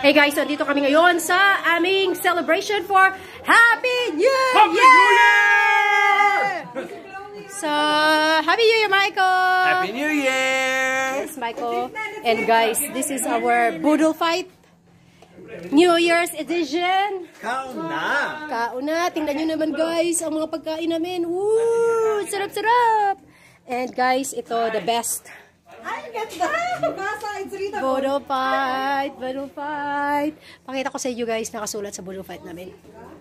Hey guys, so dito kami ngayon sa aming celebration for Happy New Year! Happy New Year! So, Happy New Year, Michael! Happy New Year! Yes, Michael. And guys, this is our Boodle Fight New Year's edition. Kauna! Kauna, tingnan nyo naman guys, ang mga pagkain namin. Woo! Sarap-sarap! And guys, ito, the best. Boodle Fight! Boodle Fight! Pakita ko sa inyo guys, nakasulat sa Boodle Fight namin.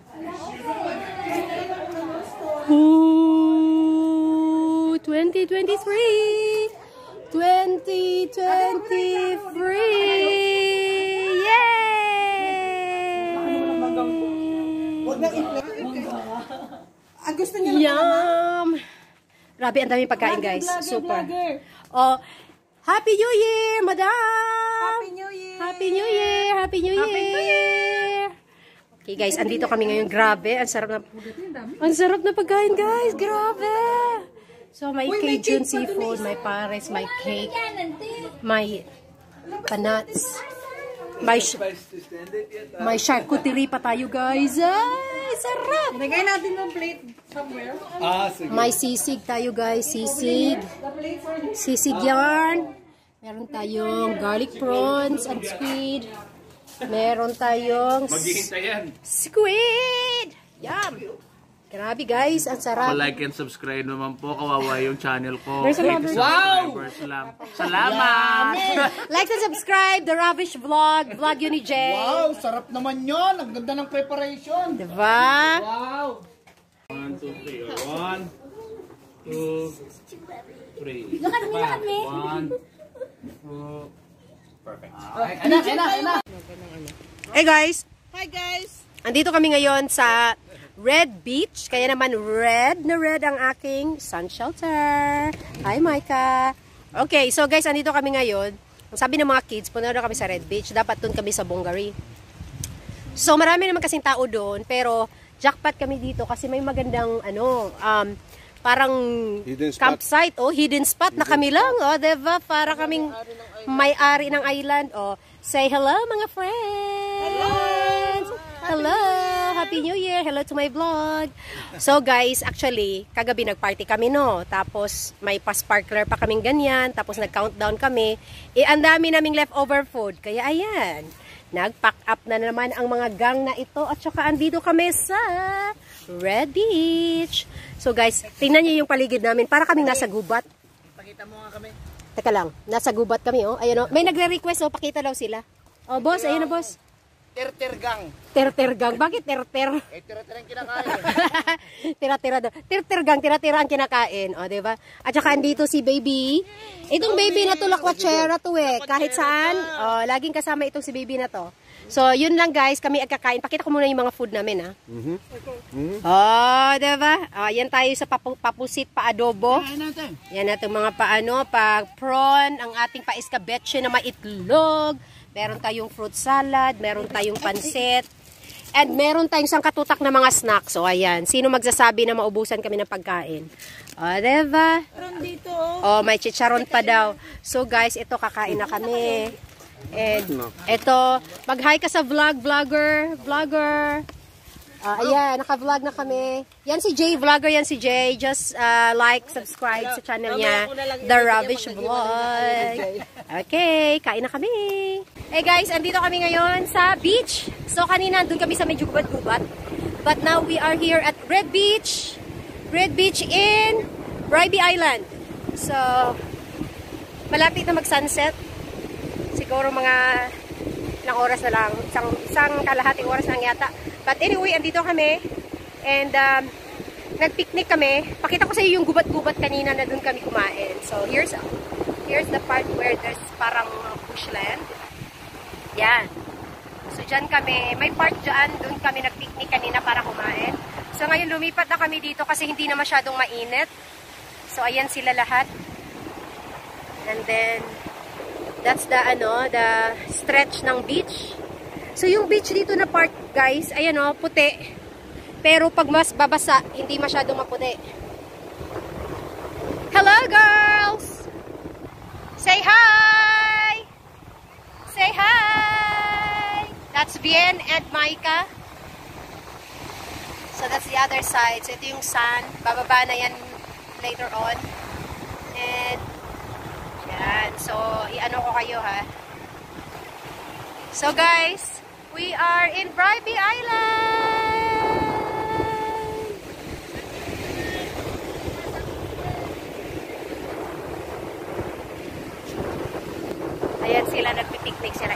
Ooh! 2023! 2023! Yay! Ang gusto niya na Yum! Grabe, ang daming pagkain guys. Super. Oh, Happy New Year, Madam! Happy New Year! Happy New Year! Happy New Year! Okay guys, andito kami ngayon. Grabe, ang sarap na pagkain guys. Grabe! So, may Cajun seafood, may pares, may cake, may panats, may charcuterie pa tayo guys. Ay, sarap! Lagay natin ng plate somewhere. Sige. May sisig tayo guys, sisig. Sisig yarn. Meron tayong garlic prawns and squid. Meron tayong Maghihintay yan. squid. Yum! Grabe guys, ang sarap. Like and subscribe naman po. Kawawa yung channel ko. There's a lot of- subscribers lang. Salamat! Like and subscribe, The Ravish Vlog. Vlog yun ni Jay. Wow, sarap naman yun. Ang ganda ng preparation. Diba? Wow. 1, 2, 3. 1, 2, 3. Lakad me. 1, 2. Perfect. Anak. Hey guys, Hi guys. andito kami ngayon sa Red Beach. Kaya naman red na red ang aking sun shelter. Hi Micah. Okay, so guys, andito kami ngayon. Ang sabi ng mga kids, punta na kami sa Red Beach. Dapat doon kami sa Bongari. So marami naman kasing tao doon, pero jackpot kami dito kasi may magandang parang hidden spot. campsite, hidden spot na kami lang, diba? Para kaming may-ari ng island. Say hello mga friends. Hello. Happy New Year. Hello to my vlog. So guys, actually, kagabi nagparty kami, no? Tapos may pa-sparkler pa kaming ganyan, tapos nag-countdown kami. Ang dami naming leftover food. Kaya ayan, nag-pack up na naman ang mga gang na ito at saka andito kami sa Red Beach. So guys, tingnan niyo yung paligid namin. Para kaming nasa gubat. Pakita mo nga kami. Teka lang, nasa gubat kami, Ayan, May nagre-request, pakita daw sila. Boss, ayun na, boss. Ter-ter gang. Ter-ter gang. Bakit ter-ter? Ter-ter ang kinakain. Tira-tira daw. Ter-ter gang, tira-tira ang kinakain. Diba? At saka andito si baby. Itong baby na to, lakwatsera to Kahit saan, laging kasama itong si baby na to. So, yun lang guys, kami agkakain. Pakita ko muna yung mga food namin, Diba? Yan tayo sa papusit, pa-adobo. Yan na itong mga pa-prawn, ang ating pa-escabeche na maitlog. Meron tayong fruit salad, meron tayong pansit, and meron tayong sangkatutak na mga snacks. So, ayan. Sino magsasabi na maubusan kami ng pagkain? Diba? Dito, May chicharon pa daw. So, guys, ito, kakain na kami. And, ito, mag-hi ka sa vlogger. Ayan, naka-vlog na kami. Yan si Jay, vlogger yan si Jay. Just like, subscribe sa channel niya, The Ravish Vlog. Okay, kain na kami. Hey guys, andito kami ngayon sa beach. So kanina andun kami sa medyo gubat-gubat. But now we are here at Red Beach. Red Beach in Bribey Island. So, malapit na mag-sunset. Siguro mga ilang oras na lang. Isang kalahating oras lang yata. But anyway, andito kami. And nag-picnic kami. Pakita ko sa iyo yung gubat-gubat kanina na doon kami kumain. So, here's the part where there's parang bushland. Yan. So, dyan kami. May part dyan. Doon kami nag-picnic kanina para kumain. So, ngayon lumipat na kami dito kasi hindi na masyadong mainit. So, ayan sila lahat. And then, that's the stretch ng beach. So, yung beach dito na part, guys, ayan puti. Pero pag mas babasa, hindi masyadong maputi. Hello, girls! Say hi! Say hi! Vien and Maika. So that's the other side. So ito yung sun. Bababa na yan later on. And yan. So i-ano ko kayo ha. So guys, we are in Bribey Island. Ayan sila, nagpipiknik sila.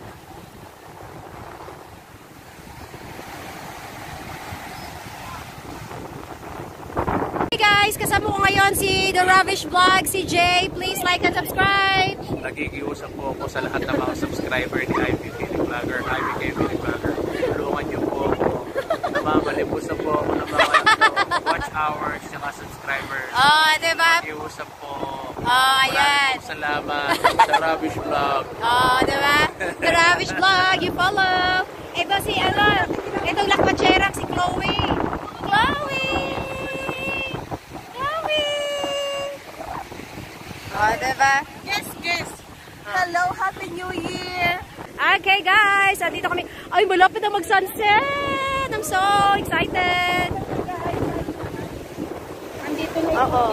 Hey guys, kasama ko ngayon si The Ravish Vlog, si Jay. Please like and subscribe. Nagigiusap po ako sa lahat ng mga subscriber ni Ivy Feeling Vlogger, Ivy K Feeling Vlogger. Tulungan niyo po ako. Namamalimos na po ako ng mga watch hours at subscribers. Oh, diba? Nagigiusap po. Oh, ayan. Maraming salamat sa Ravish Vlog. Oh, diba? The Ravish Vlog, you follow. Ito si, itong lakwacherang si Chloe. Chloe! Oh, diba? Yes, yes. Hello, Happy New Year. Okay, guys. Andito kami. Ay, malapit na mag-sunset. I'm so excited. Andito na. Oo.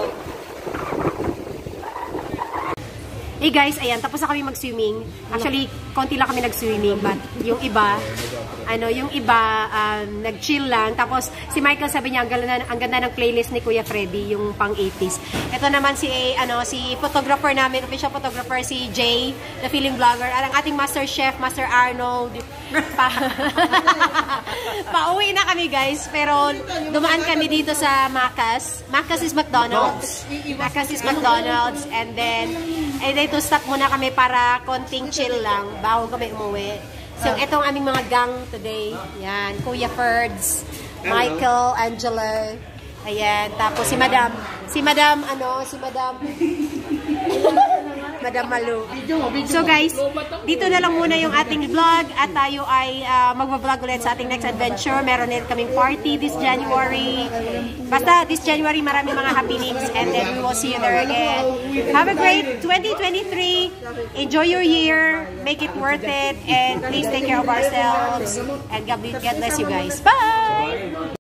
Hey guys, ayan, tapos na kami mag-swimming. Actually, konti lang kami nag-swimming, but yung iba, nag-chill lang. Tapos, si Michael sabi niya, ang ganda ng playlist ni Kuya Freddy, yung pang 80s. Ito naman si photographer namin, official photographer, si Jay, the Feeling Vlogger, at ang ating Master Chef, Master Arnold. Pauwi na kami guys, pero dumaan kami dito sa Macas. Macas is McDonald's. Macas is McDonald's, and then to stop muna kami para konting chill lang bago kami umuwi. So, itong aming mga gang today. Yan, Kuya Ferds, Michael, Angela. Ayan, tapos si Madam Malu. So guys, dito na lang muna yung ating vlog at tayo ay magbablog ulit sa ating next adventure. Meron din kaming party this January. Basta this January maraming mga happenings, and then we will see you there again. Have a great 2023. Enjoy your year. Make it worth it. And please take care of ourselves. And God bless you guys. Bye!